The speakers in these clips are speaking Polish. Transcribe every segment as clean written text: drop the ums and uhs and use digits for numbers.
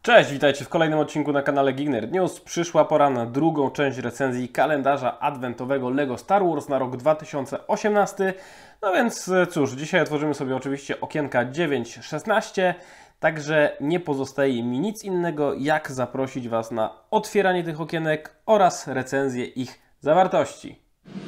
Cześć, witajcie w kolejnym odcinku na kanale Geek Nerd News. Przyszła pora na drugą część recenzji kalendarza adwentowego LEGO Star Wars na rok 2018. No więc cóż, dzisiaj otworzymy sobie oczywiście okienka 9-16, także nie pozostaje mi nic innego jak zaprosić Was na otwieranie tych okienek oraz recenzję ich zawartości.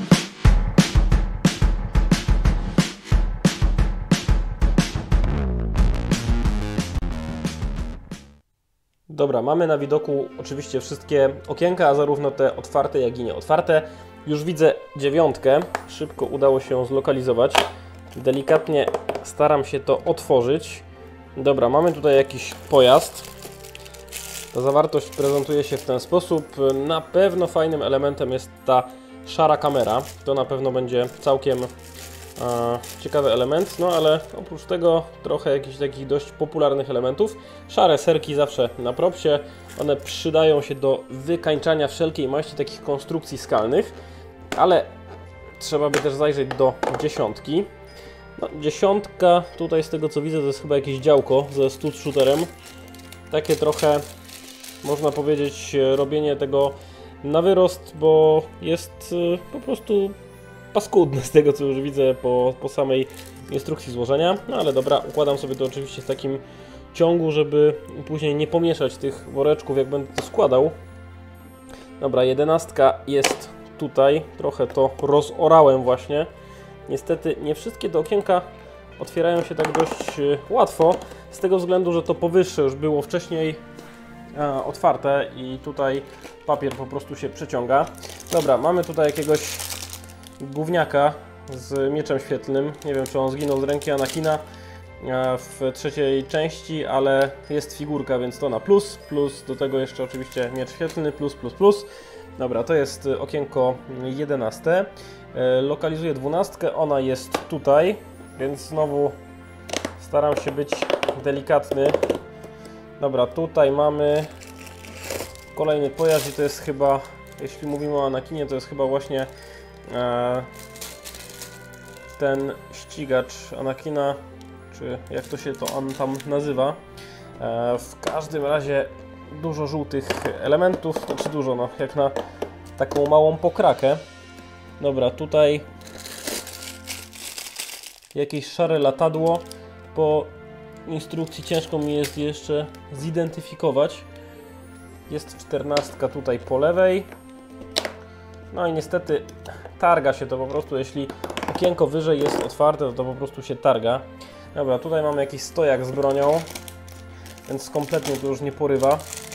Dobra, mamy na widoku oczywiście wszystkie okienka, a zarówno te otwarte, jak i nieotwarte. Już widzę dziewiątkę, szybko udało się ją zlokalizować. Delikatnie staram się to otworzyć. Dobra, mamy tutaj jakiś pojazd. Ta zawartość prezentuje się w ten sposób. Na pewno fajnym elementem jest ta szara kamera. To na pewno będzie całkiem ciekawy element, no ale oprócz tego trochę jakichś takich dość popularnych elementów. Szare serki zawsze na propsie, one przydają się do wykańczania wszelkiej maści takich konstrukcji skalnych, ale trzeba by też zajrzeć do dziesiątki. No, dziesiątka tutaj z tego co widzę to jest chyba jakieś działko ze stud shooterem. Takie trochę można powiedzieć robienie tego na wyrost, bo jest po prostu paskudne z tego co już widzę po samej instrukcji złożenia. No ale dobra, układam sobie to oczywiście w takim ciągu, żeby później nie pomieszać tych woreczków jak będę to składał. Dobra, jedenastka jest tutaj, trochę to rozorałem właśnie. Niestety nie wszystkie te okienka otwierają się tak dość łatwo, z tego względu, że to powyższe już było wcześniej otwarte i tutaj papier po prostu się przeciąga. Dobra, mamy tutaj jakiegoś gówniaka z mieczem świetlnym. Nie wiem, czy on zginął z ręki Anakina w trzeciej części, ale jest figurka, więc to na plus. Plus do tego jeszcze oczywiście miecz świetlny, plus. Dobra, to jest okienko 11. Lokalizuję 12, ona jest tutaj, więc znowu staram się być delikatny. Dobra, tutaj mamy kolejny pojazd i to jest chyba, jeśli mówimy o Anakinie, to jest chyba właśnie ten ścigacz Anakina, czy jak to się to on tam nazywa. W każdym razie dużo żółtych elementów, to czy dużo, no jak na taką małą pokrakę. Dobra, tutaj jakieś szare latadło. Po instrukcji ciężko mi jest jeszcze zidentyfikować. Jest 14 tutaj po lewej. No i niestety targa się to po prostu, jeśli okienko wyżej jest otwarte, to po prostu się targa. Dobra, tutaj mamy jakiś stojak z bronią, więc kompletnie to już nie porywa.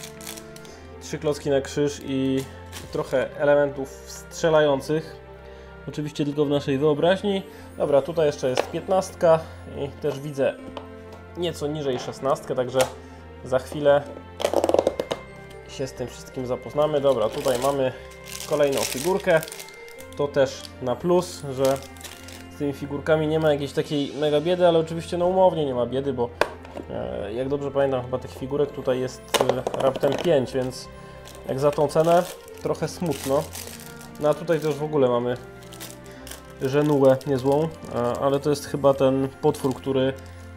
3 klocki na krzyż i trochę elementów strzelających. Oczywiście tylko w naszej wyobraźni. Dobra, tutaj jeszcze jest 15 i też widzę nieco niżej 16, także za chwilę się z tym wszystkim zapoznamy. Dobra, tutaj mamy kolejną figurkę. To też na plus, że z tymi figurkami nie ma jakiejś takiej mega biedy, ale oczywiście no umownie nie ma biedy, bo jak dobrze pamiętam, chyba tych figurek tutaj jest raptem 5, więc jak za tą cenę trochę smutno. No a tutaj też w ogóle mamy żenułę niezłą, ale to jest chyba ten potwór, który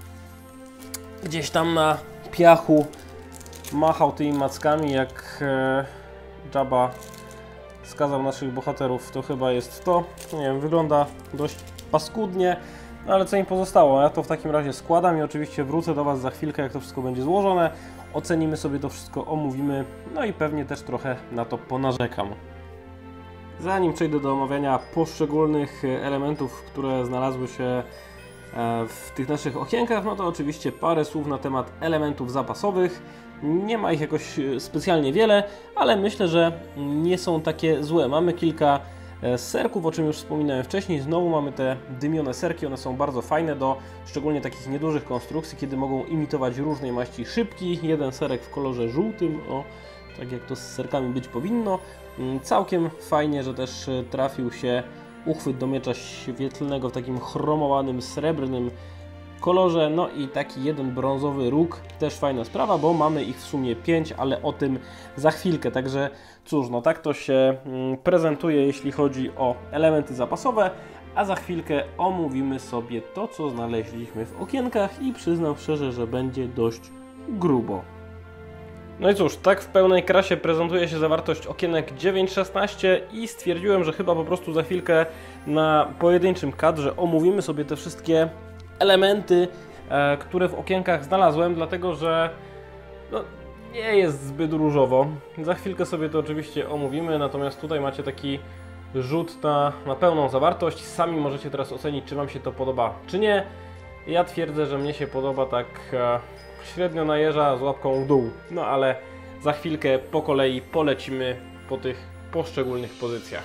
gdzieś tam na piachu machał tymi mackami, jak Jabba skazał naszych bohaterów. To chyba jest to. Nie wiem, wygląda dość paskudnie, ale co im pozostało? Ja to w takim razie składam i oczywiście wrócę do Was za chwilkę, jak to wszystko będzie złożone. Ocenimy sobie to wszystko, omówimy, no i pewnie też trochę na to ponarzekam. Zanim przejdę do omawiania poszczególnych elementów, które znalazły się w tych naszych okienkach, no to oczywiście parę słów na temat elementów zapasowych. Nie ma ich jakoś specjalnie wiele, ale myślę, że nie są takie złe. Mamy kilka serków, o czym już wspominałem wcześniej. Znowu mamy te dymione serki, one są bardzo fajne do szczególnie takich niedużych konstrukcji, kiedy mogą imitować różnej maści szybki. Jeden serek w kolorze żółtym, o, tak jak to z serkami być powinno. Całkiem fajnie, że też trafił się uchwyt do miecza świetlnego w takim chromowanym, srebrnym kolorze, no i taki jeden brązowy róg, też fajna sprawa, bo mamy ich w sumie 5, ale o tym za chwilkę, także cóż, no tak to się prezentuje, jeśli chodzi o elementy zapasowe, a za chwilkę omówimy sobie to, co znaleźliśmy w okienkach i przyznam szczerze, że będzie dość grubo. No i cóż, tak w pełnej krasie prezentuje się zawartość okienek 9.16 i stwierdziłem, że chyba po prostu za chwilkę na pojedynczym kadrze omówimy sobie te wszystkie elementy, które w okienkach znalazłem, dlatego że no, nie jest zbyt różowo. Za chwilkę sobie to oczywiście omówimy, natomiast tutaj macie taki rzut na pełną zawartość. Sami możecie teraz ocenić, czy Wam się to podoba, czy nie. Ja twierdzę, że mnie się podoba tak średnio na jeża z łapką w dół. No ale za chwilkę po kolei polecimy po tych poszczególnych pozycjach.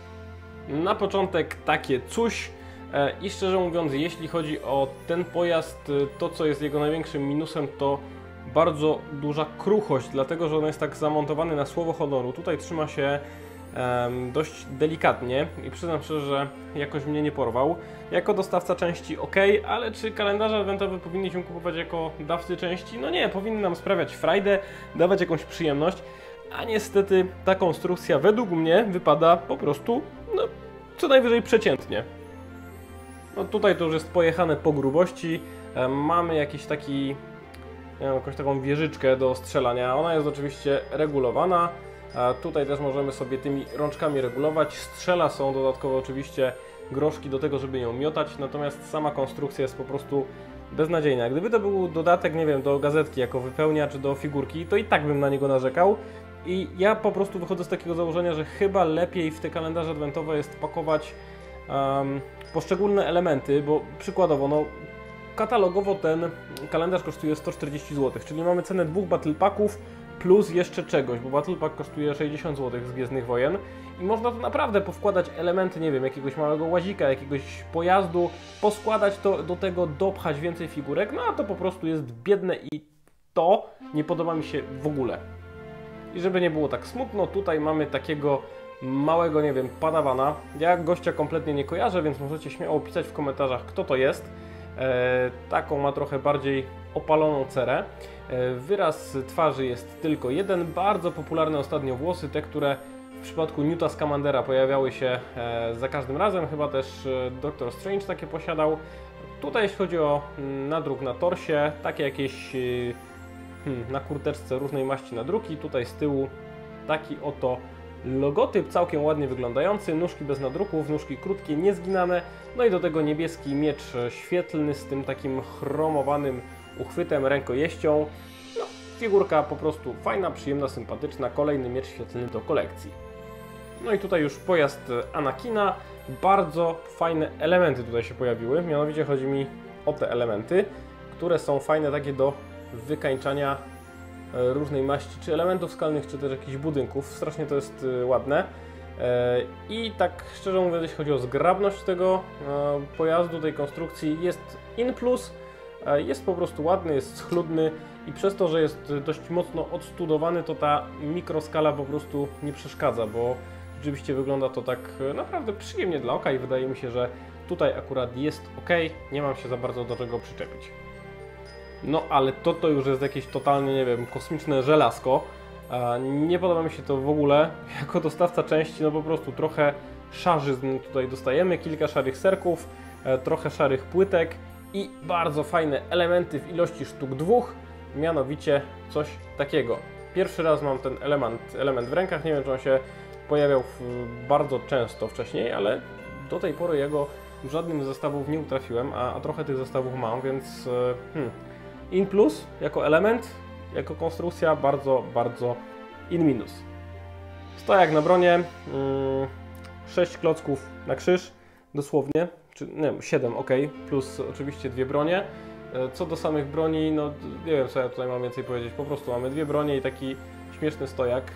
Na początek takie coś. I szczerze mówiąc, jeśli chodzi o ten pojazd, to co jest jego największym minusem, to bardzo duża kruchość, dlatego że on jest tak zamontowany na słowo honoru. Tutaj trzyma się dość delikatnie i przyznam szczerze, że jakoś mnie nie porwał. Jako dostawca części ok, ale czy kalendarze adwentowe powinniśmy kupować jako dawcy części? No nie, powinny nam sprawiać frajdę, dawać jakąś przyjemność, a niestety ta konstrukcja według mnie wypada po prostu, no, co najwyżej przeciętnie. No tutaj to już jest pojechane po grubości, mamy jakiś taki, jakąś taką wieżyczkę do strzelania, ona jest oczywiście regulowana. Tutaj też możemy sobie tymi rączkami regulować. Strzela są dodatkowo oczywiście groszki do tego, żeby ją miotać, natomiast sama konstrukcja jest po prostu beznadziejna. Gdyby to był dodatek, nie wiem, do gazetki jako wypełniacz do figurki, to i tak bym na niego narzekał. I ja po prostu wychodzę z takiego założenia, że chyba lepiej w te kalendarze adwentowe jest pakować poszczególne elementy, bo przykładowo, no katalogowo ten kalendarz kosztuje 140 zł, czyli mamy cenę 2 Battle Packów plus jeszcze czegoś, bo Battle Pack kosztuje 60 zł z Gwiezdnych Wojen i można to naprawdę powkładać elementy, nie wiem, jakiegoś małego łazika, jakiegoś pojazdu, poskładać to do tego, dopchać więcej figurek, no a to po prostu jest biedne i to nie podoba mi się w ogóle. I żeby nie było tak smutno, tutaj mamy takiego małego, nie wiem, padawana. Ja gościa kompletnie nie kojarzę, więc możecie śmiało pisać w komentarzach, kto to jest. Taką ma trochę bardziej opaloną cerę. Wyraz twarzy jest tylko jeden. Bardzo popularne ostatnio włosy, te, które w przypadku Newta Scamandera pojawiały się za każdym razem. Chyba też Doctor Strange takie posiadał. Tutaj jeśli chodzi o nadruk na torsie, takie jakieś na kurteczce różnej maści nadruki. Tutaj z tyłu taki oto logotyp, całkiem ładnie wyglądający, nóżki bez nadruków, nóżki krótkie, niezginane, no i do tego niebieski miecz świetlny z tym takim chromowanym uchwytem, rękojeścią. No, figurka po prostu fajna, przyjemna, sympatyczna, kolejny miecz świetlny do kolekcji. No i tutaj już pojazd Anakina, bardzo fajne elementy tutaj się pojawiły, mianowicie chodzi mi o te elementy, które są fajne takie do wykańczania różnej maści, czy elementów skalnych, czy też jakichś budynków. Strasznie to jest ładne. I tak szczerze mówiąc, jeśli chodzi o zgrabność tego pojazdu, tej konstrukcji, jest in plus, jest po prostu ładny, jest schludny i przez to, że jest dość mocno odstudowany, to ta mikroskala po prostu nie przeszkadza, bo rzeczywiście wygląda to tak naprawdę przyjemnie dla oka i wydaje mi się, że tutaj akurat jest ok, nie mam się za bardzo do czego przyczepić. No ale to już jest jakieś totalnie, nie wiem, kosmiczne żelazko. Nie podoba mi się to w ogóle. Jako dostawca części, no po prostu trochę szarzyzn tutaj dostajemy, kilka szarych serków, trochę szarych płytek i bardzo fajne elementy w ilości sztuk 2, mianowicie coś takiego. Pierwszy raz mam ten element w rękach, nie wiem, czy on się pojawiał bardzo często wcześniej, ale do tej pory jego w żadnym z zestawów nie utrafiłem, a trochę tych zestawów mam, więc in plus jako element, jako konstrukcja bardzo in minus. Stojak na bronie, 6 klocków na krzyż, dosłownie, czy nie wiem, 7 ok, plus oczywiście 2 bronie. Co do samych broni, no nie wiem co ja tutaj mam więcej powiedzieć, po prostu mamy 2 bronie i taki śmieszny stojak.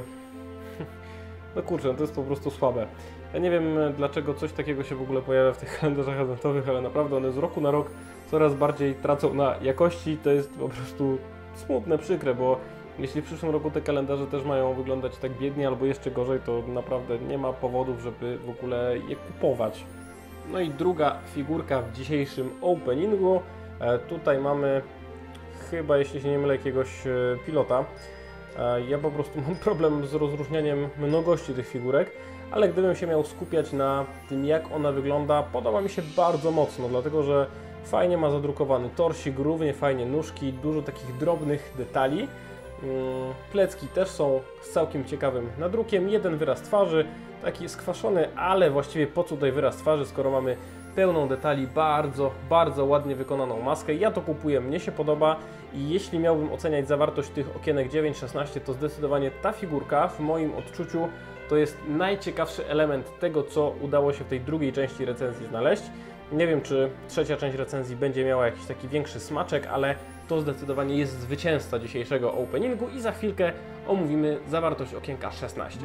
No kurczę, to jest po prostu słabe. Ja nie wiem dlaczego coś takiego się w ogóle pojawia w tych kalendarzach adwentowych, ale naprawdę one z roku na rok coraz bardziej tracą na jakości. To jest po prostu smutne, przykre, bo jeśli w przyszłym roku te kalendarze też mają wyglądać tak biednie albo jeszcze gorzej, to naprawdę nie ma powodów, żeby w ogóle je kupować. No i druga figurka w dzisiejszym openingu. Tutaj mamy chyba, jeśli się nie mylę, jakiegoś pilota. Ja po prostu mam problem z rozróżnianiem mnogości tych figurek, ale gdybym się miał skupiać na tym, jak ona wygląda, podoba mi się bardzo mocno, dlatego że fajnie ma zadrukowany torsik, równie fajnie nóżki, dużo takich drobnych detali Plecki też są z całkiem ciekawym nadrukiem. Jeden wyraz twarzy, taki skwaszony, ale właściwie po co tutaj wyraz twarzy, skoro mamy pełną detali, bardzo, bardzo ładnie wykonaną maskę. Ja to kupuję, mnie się podoba i jeśli miałbym oceniać zawartość tych okienek 9-16, to zdecydowanie ta figurka w moim odczuciu to jest najciekawszy element tego, co udało się w tej drugiej części recenzji znaleźć. Nie wiem, czy trzecia część recenzji będzie miała jakiś taki większy smaczek, ale to zdecydowanie jest zwycięzca dzisiejszego openingu i za chwilkę omówimy zawartość okienka 16.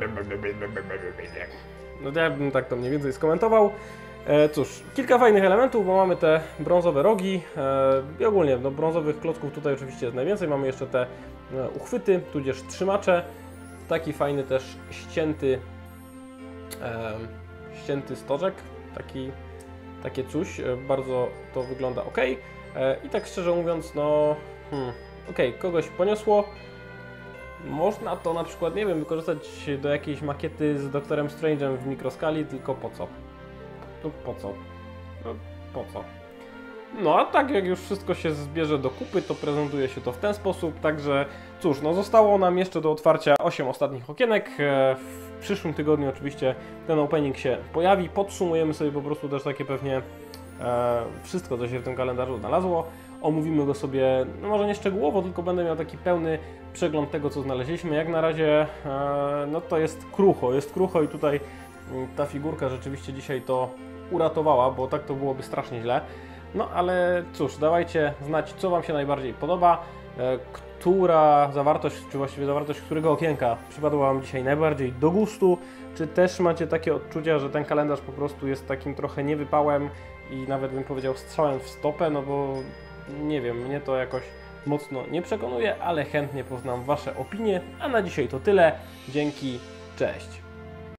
No to ja bym tak to mniej więcej skomentował. Cóż, kilka fajnych elementów, bo mamy te brązowe rogi i ogólnie no, brązowych klocków tutaj oczywiście jest najwięcej. Mamy jeszcze te uchwyty, tudzież trzymacze. Taki fajny też ścięty stożek, takie coś, bardzo to wygląda ok. I tak szczerze mówiąc, no ok, kogoś poniosło. Można to na przykład, nie wiem, wykorzystać do jakiejś makiety z Doktorem Strange'em w mikroskali, tylko po co? To po co? No, po co? No a tak jak już wszystko się zbierze do kupy, to prezentuje się to w ten sposób, także cóż, no zostało nam jeszcze do otwarcia 8 ostatnich okienek. W przyszłym tygodniu oczywiście ten opening się pojawi, podsumujemy sobie po prostu też takie pewnie wszystko, co się w tym kalendarzu znalazło. Omówimy go sobie, no może nie szczegółowo, tylko będę miał taki pełny przegląd tego, co znaleźliśmy. Jak na razie, no to jest krucho i tutaj ta figurka rzeczywiście dzisiaj to uratowała, bo tak to byłoby strasznie źle. No ale cóż, dawajcie znać, co Wam się najbardziej podoba, która zawartość, czy właściwie zawartość którego okienka przypadła Wam dzisiaj najbardziej do gustu, czy też macie takie odczucia, że ten kalendarz po prostu jest takim trochę niewypałem i nawet bym powiedział strzałem w stopę, no bo nie wiem, mnie to jakoś mocno nie przekonuje, ale chętnie poznam Wasze opinie, a na dzisiaj to tyle. Dzięki, cześć!